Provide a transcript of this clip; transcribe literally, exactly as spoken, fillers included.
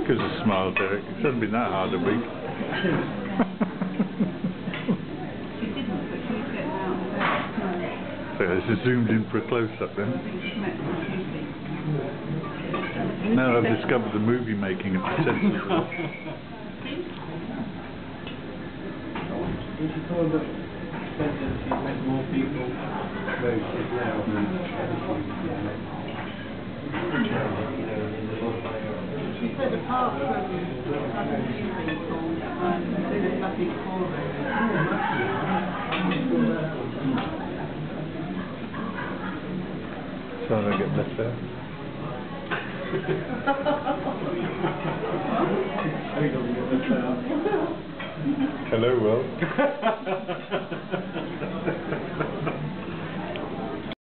Gives a smile, Derek. It hasn't been that hard a week. So this is zoomed in for a close-up then. Now I've discovered the movie making of potential. If you call the sentence, you make more people voted now than She said apart from other new people, um, there's nothing for it. So I get left out. Hello, Will.